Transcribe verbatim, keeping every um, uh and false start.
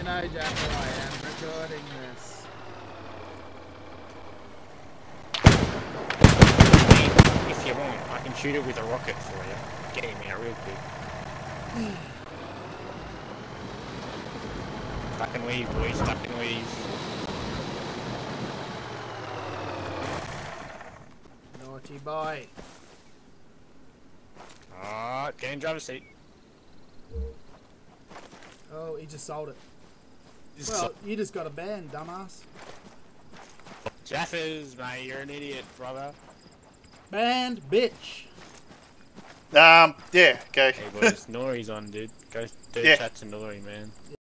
know, Jaffa, I am recording this. If you want, I can shoot it with a rocket for you. Get him out real quick. Duck and weave, boys, duck and weave. Naughty boy. Ah, get in driver's seat. Oh, he just sold it. Just Well, so you just got a ban, dumbass. Jaffers, mate, you're an idiot, brother. Banned, bitch. Um, yeah, okay. Hey boys, Nori's on, dude. Go do Yeah. chat to Nori, man.